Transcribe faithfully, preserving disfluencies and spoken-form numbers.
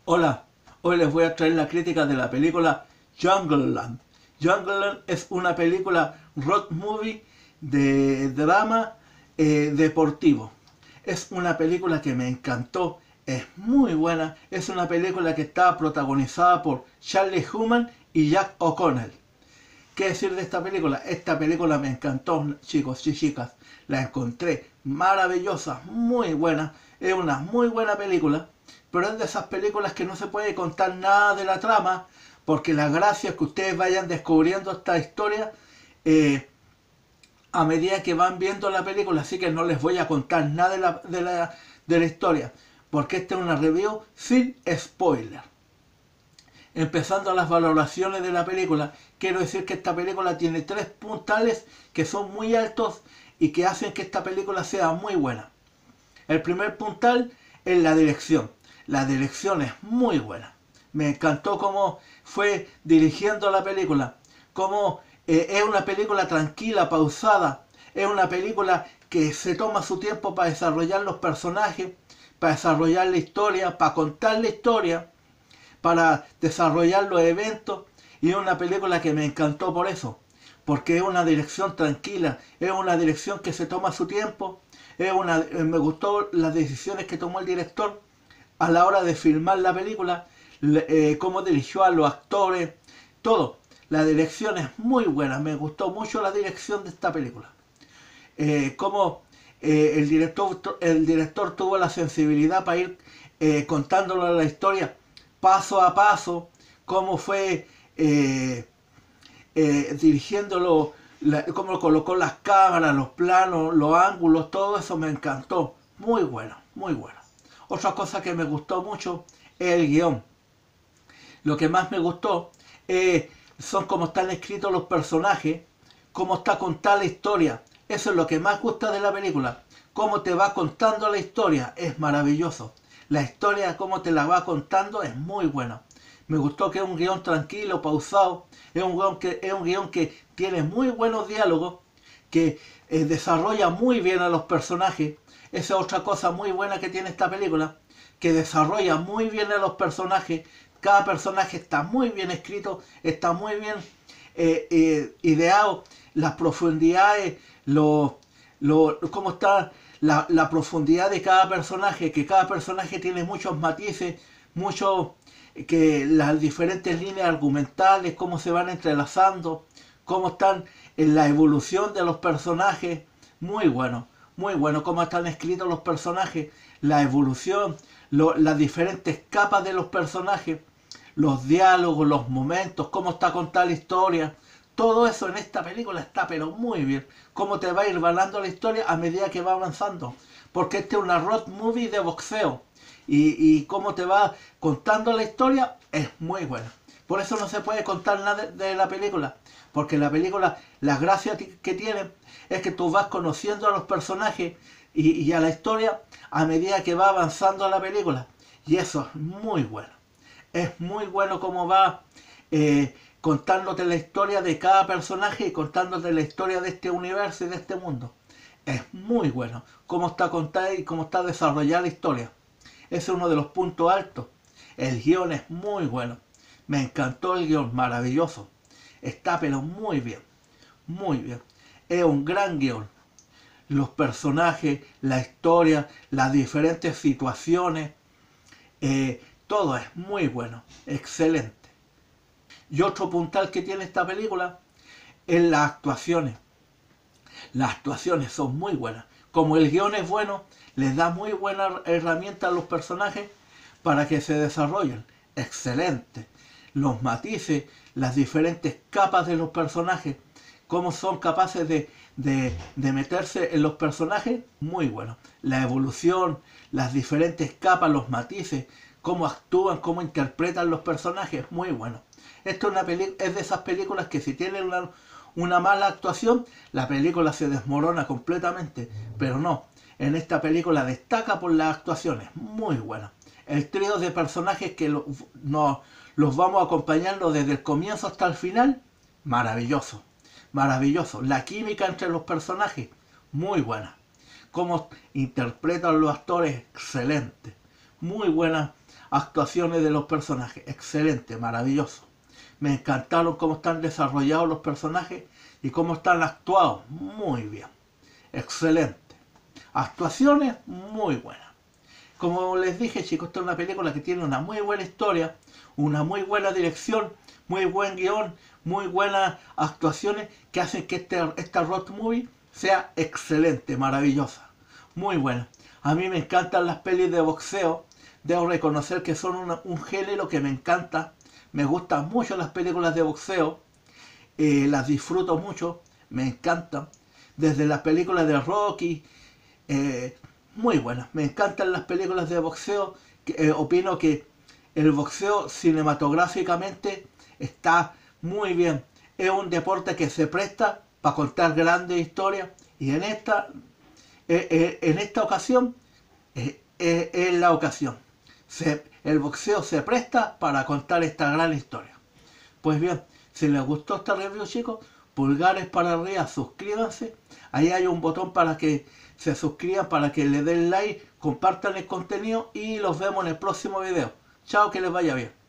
Hola, hoy les voy a traer la crítica de la película Jungleland. Jungleland es una película road movie de drama eh, deportivo. Es una película que me encantó, es muy buena. Es una película que está protagonizada por Charlie Hunnam y Jack O'Connell. ¿Qué decir de esta película? Esta película me encantó, chicos y chicas. La encontré maravillosa, muy buena. Es una muy buena película, pero es de esas películas que no se puede contar nada de la trama, porque la gracia es que ustedes vayan descubriendo esta historia eh, a medida que van viendo la película. Así que no les voy a contar nada de la, de la, de la historia, porque esta es una review sin spoiler. Empezando las valoraciones de la película, quiero decir que esta película tiene tres puntales que son muy altos y que hacen que esta película sea muy buena. El primer puntal es la dirección. La dirección es muy buena. Me encantó cómo fue dirigiendo la película. Cómo eh, es una película tranquila, pausada. Es una película que se toma su tiempo para desarrollar los personajes, para desarrollar la historia, para contar la historia, para desarrollar los eventos, y es una película que me encantó por eso, porque es una dirección tranquila, es una dirección que se toma su tiempo, es una, me gustó las decisiones que tomó el director a la hora de filmar la película, eh, cómo dirigió a los actores, todo. La dirección es muy buena, me gustó mucho la dirección de esta película. Eh, cómo eh, el, director, el director tuvo la sensibilidad para ir eh, contándole la historia paso a paso, cómo fue eh, eh, dirigiéndolo, la, cómo colocó las cámaras, los planos, los ángulos, todo eso me encantó. Muy bueno, muy bueno. Otra cosa que me gustó mucho es el guión. Lo que más me gustó eh, son cómo están escritos los personajes, cómo está contada la historia. Eso es lo que más gusta de la película. Cómo te va contando la historia, es maravilloso. La historia, cómo te la va contando, es muy buena. Me gustó que es un guión tranquilo, pausado. Es un guión que, es un guión que tiene muy buenos diálogos, que eh, desarrolla muy bien a los personajes. Esa es otra cosa muy buena que tiene esta película, que desarrolla muy bien a los personajes. Cada personaje está muy bien escrito, está muy bien eh, eh, ideado. Las profundidades, lo, lo, cómo está la, la profundidad de cada personaje, que cada personaje tiene muchos matices, muchos, que las diferentes líneas argumentales, cómo se van entrelazando, cómo están en la evolución de los personajes. Muy bueno, muy bueno cómo están escritos los personajes, la evolución, lo, las diferentes capas de los personajes, los diálogos, los momentos, cómo está contada la historia. Todo eso en esta película está pero muy bien. Cómo te va a ir ganando la historia a medida que va avanzando. Porque este es una road movie de boxeo. Y, y cómo te va contando la historia es muy buena. Por eso no se puede contar nada de, de la película. Porque la película, la gracia que tiene es que tú vas conociendo a los personajes y, y a la historia a medida que va avanzando la película. Y eso es muy bueno. Es muy bueno cómo va eh, contándote la historia de cada personaje y contándote la historia de este universo y de este mundo. Es muy bueno cómo está contada y cómo está desarrollada la historia. Ese es uno de los puntos altos. El guión es muy bueno. Me encantó el guión, maravilloso. Está pero muy bien, muy bien. Es un gran guión. Los personajes, la historia, las diferentes situaciones, eh, todo es muy bueno, excelente. Y otro puntal que tiene esta película es las actuaciones. Las actuaciones son muy buenas. Como el guión es bueno, les da muy buena herramienta a los personajes para que se desarrollen. Excelente. Los matices, las diferentes capas de los personajes, cómo son capaces de, de, de meterse en los personajes, muy bueno. La evolución, las diferentes capas, los matices, cómo actúan, cómo interpretan los personajes, muy bueno. Esto es, una peli es de esas películas que si tienen una, una mala actuación, la película se desmorona completamente. Pero no, en esta película destaca por las actuaciones, muy buenas. El trío de personajes que lo, no, los vamos acompañando desde el comienzo hasta el final, maravilloso, maravilloso. La química entre los personajes, muy buena. Cómo interpretan los actores, excelente. Muy buena actuaciones de los personajes, excelente, maravilloso. Me encantaron cómo están desarrollados los personajes y cómo están actuados, muy bien, excelente. Actuaciones muy buenas. Como les dije, chicos, esta es una película que tiene una muy buena historia, una muy buena dirección, muy buen guión, muy buenas actuaciones que hacen que este, esta road movie sea excelente, maravillosa, muy buena. A mí me encantan las pelis de boxeo, debo reconocer que son una, un género que me encanta, me gustan mucho las películas de boxeo, eh, las disfruto mucho, me encantan, desde las películas de Rocky, eh, muy buenas, me encantan las películas de boxeo, que, eh, opino que el boxeo cinematográficamente está muy bien, es un deporte que se presta para contar grandes historias y en esta, eh, eh, en esta ocasión eh, eh, es la ocasión, se, el boxeo se presta para contar esta gran historia. Pues bien, si les gustó esta review, chicos, pulgares para arriba, suscríbanse, ahí hay un botón para que se suscriban, para que le den like, compartan el contenido y los vemos en el próximo video. Chao, que les vaya bien.